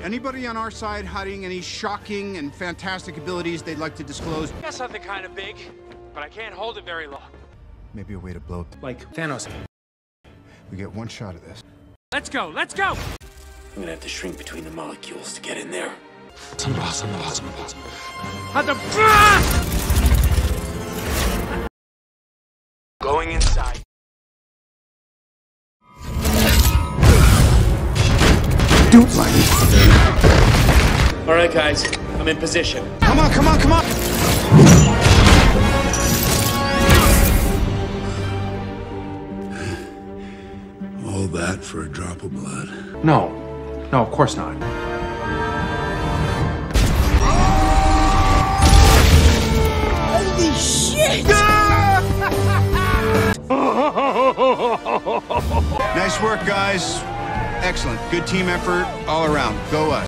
Anybody on our side hiding any shocking and fantastic abilities they'd like to disclose? Got something kind of big, but I can't hold it very long. Maybe a way to blow. Like Thanos. We get one shot at this. Let's go, let's go! I'm gonna have to shrink between the molecules to get in there. Going inside. Don't mind me. All right, guys, I'm in position. Come on, come on, come on! All that for a drop of blood? No, of course not. Holy shit! Nice work, guys. Excellent. Good team effort all around. Go us.